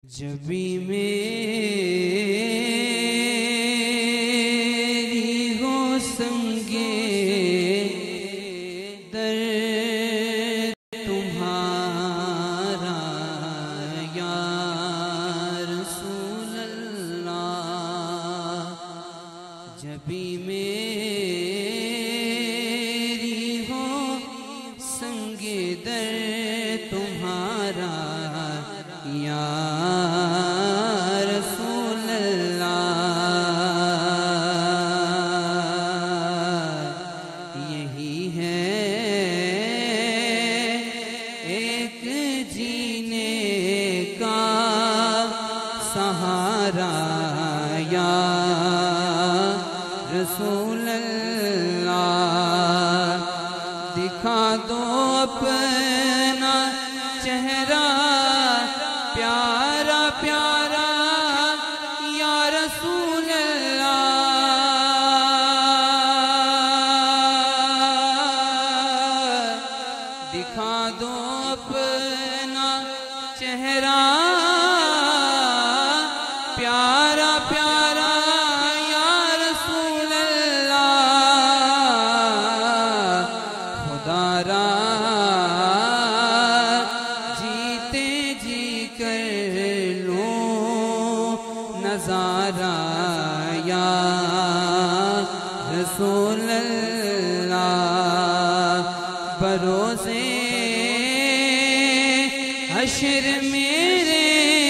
जब भी मेरी हो संगे दर तुम्हारा या रसूल अल्लाह, जब भी मेरी हो संगे दर तुम्हारा या रसूल अल्लाह, यही है एक जीने का सहारा या रसूल अल्लाह, दिखा दो अपना चेहरा प्यारा प्यारा या रसूल अल्लाह, दिखा दो अपना चेहरा प्यारा प्यारा या रसूल अल्लाह, खुदारा नज़ारा या रसूल अल्लाह, बरोज़े हश्र मेरे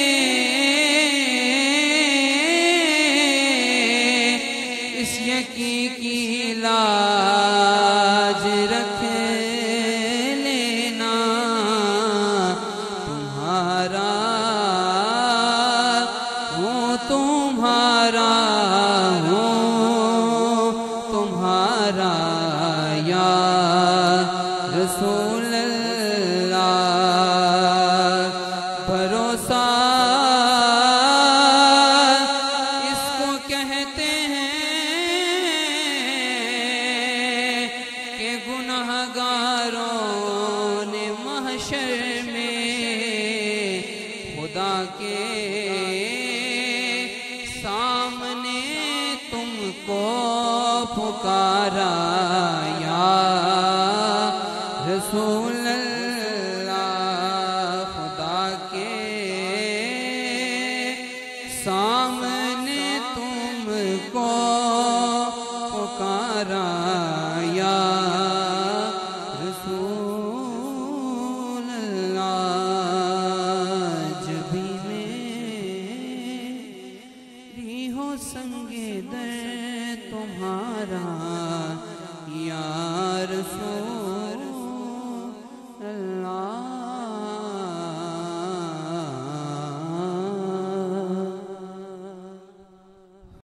इस यकी की लाज रख लेना, तुम्हारा तुम्हारा हूँ तुम्हारा या रसूल अल्लाह, भरोसा इसको कहते हैं कि गुनहगारों ने महशर में खुदा के सामने तुमको पुकारा या रसूल अल्लाह, खुदा के सामने तुमको पुकारा या रसूल अल्लाह, जब भी हो संगे दर तुम्हारा या रसूल